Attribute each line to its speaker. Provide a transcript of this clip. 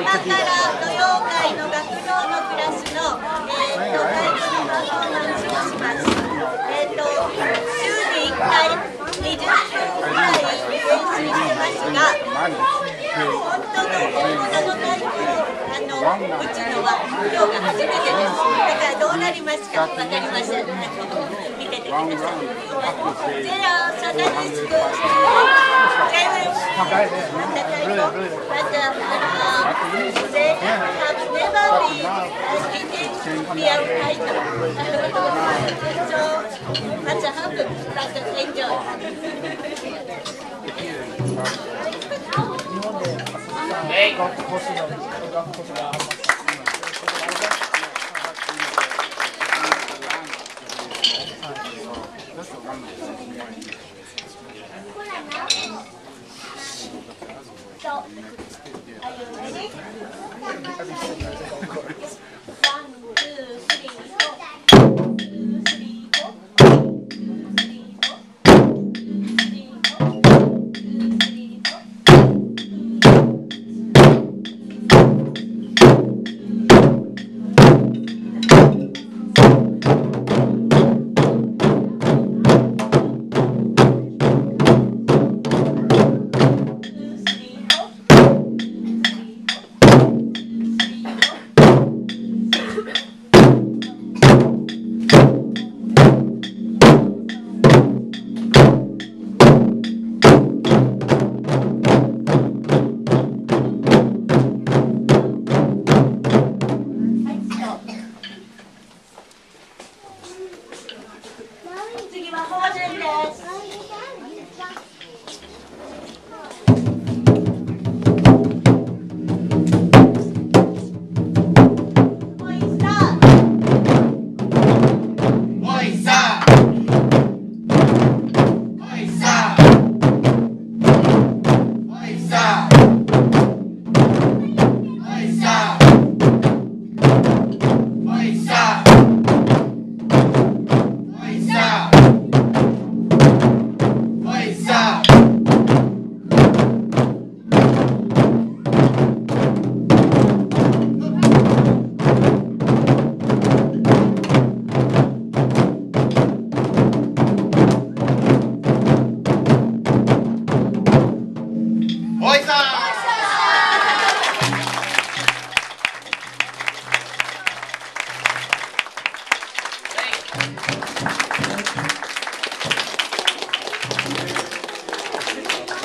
Speaker 1: 土曜会の学童のクラスの太鼓のパフォーマンスをします。週に1回20分ぐらい練習してますが、本当の本物の太鼓を打つのは今日が初めてです。だからどうなりますか分かりません。見ててください。They are Saturday school students. They will learn the taiko, but they have never been eating real taiko. So what's happened? But enjoy.
Speaker 2: So, are you ready?